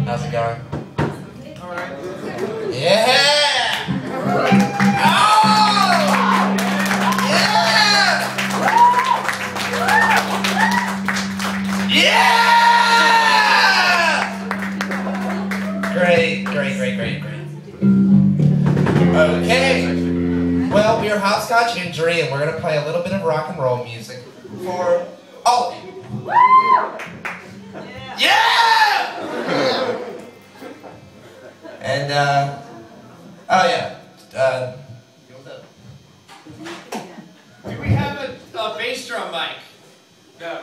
How's it going? All right. Yeah! Oh! Yeah! Yeah! Great. Okay. Well, we are Hopscotch and Dre, and we're going to play a little bit of rock and roll music for all of you. Yeah! And, oh yeah. Do we have a bass drum mic? No.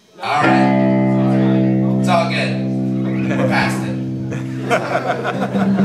Alright. It's all good. We're past it.